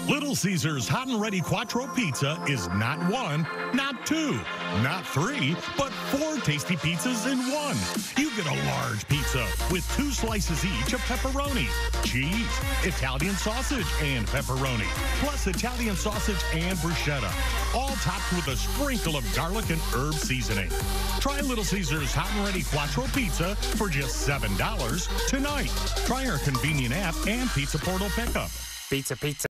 Little Caesars Hot and Ready Quattro Pizza is not one, not two, not three, but four tasty pizzas in one. You get a large pizza with 2 slices each of pepperoni, cheese, Italian sausage, and pepperoni, plus Italian sausage and bruschetta, all topped with a sprinkle of garlic and herb seasoning. Try Little Caesars Hot and Ready Quattro Pizza for just $7 tonight. Try our convenient app and Pizza Portal pickup. Pizza.